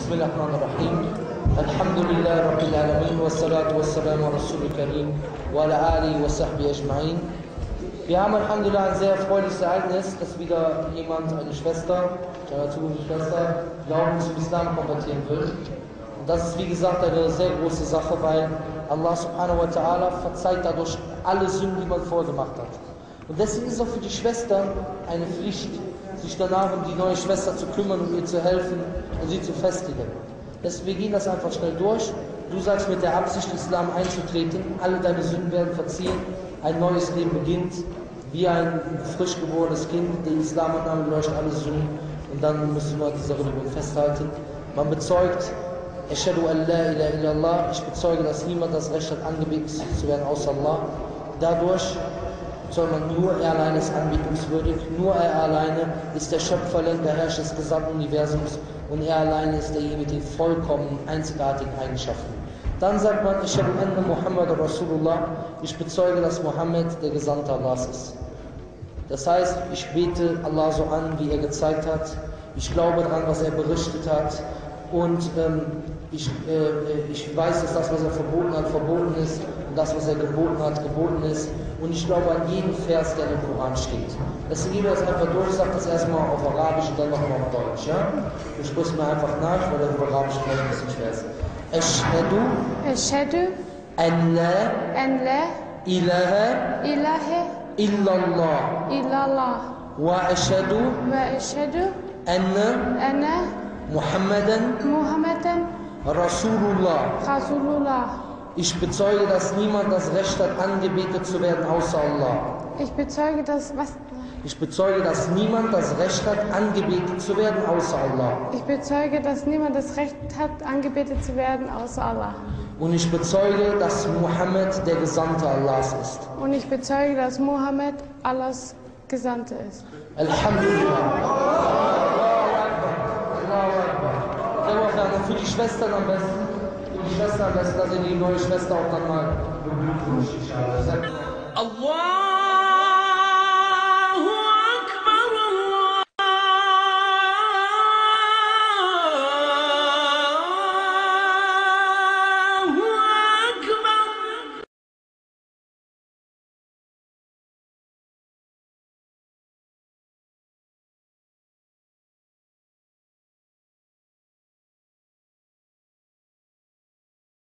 Bismillahirrahmanirrahim. Alhamdulillah Rabbil Alamin. Wassalatu wassalamu ala Rasulil Karim wa ala alihi wa sahbihi ajma'in. Wir haben Alhamdulillah ein sehr erfreuliches Ereignis, dass wieder jemand, eine Schwester, Glauben zum Islam konvertieren will. Und das ist wie gesagt eine sehr große Sache, weil Allah subhanahu wa ta'ala verzeiht dadurch alle Sünden, die man vorgemacht hat. Und deswegen ist es auch für die Schwestern eine Pflicht, sich danach um die neue Schwester zu kümmern und ihr zu helfen und sie zu festigen. Deswegen, wir gehen das einfach schnell durch. Du sagst mit der Absicht, Islam einzutreten, alle deine Sünden werden verziehen, ein neues Leben beginnt, wie ein frisch geborenes Kind, der Islamannahme löscht alle Sünden und dann müssen wir diese Religion festhalten. Man bezeugt, Ashhadu an la ilaha illallah, ich bezeuge, dass niemand das Recht hat, angebetet zu werden außer Allah. Dadurch soll man nur er alleine ist anbetungswürdig, nur er alleine ist der Schöpferling, der Herrscher des gesamten Universums und er alleine ist derjenige mit den vollkommen einzigartigen Eigenschaften. Dann sagt man, Ashhadu anna Muhammad Rasulullah, ich bezeuge, dass Mohammed der Gesandte Allahs ist. Das heißt, ich bete Allah so an, wie er gezeigt hat, ich glaube daran, was er berichtet hat und ich weiß, dass das, was er verboten hat, verboten ist und das, was er geboten hat, geboten ist. Und ich glaube an jeden Vers, der im Koran steht. Deswegen gehen wir das einfach durch, ich sage das erstmal auf Arabisch und dann nochmal auf Deutsch. Ja? Du sprichst mir einfach nach, weil das auf Arabisch vielleicht ein bisschen schwer ist. Ashhadu an la ilaha illallah wa ashhadu anna Muhammadan Rasulullah. Ich bezeuge, dass niemand das Recht hat, angebetet zu werden, außer Allah. Ich bezeuge, dass niemand das Recht hat, angebetet zu werden, außer Allah. Ich bezeuge, dass niemand das Recht hat, angebetet zu werden, außer Allah. Und ich bezeuge, dass Mohammed der Gesandte Allahs ist. Und ich bezeuge, dass Mohammed Allahs Gesandte ist. Alhamdulillah. Für die Schwestern am besten. Für die Schwestern am besten, dass ihr die neue Schwester auch dann mal beglückwünscht. Allah!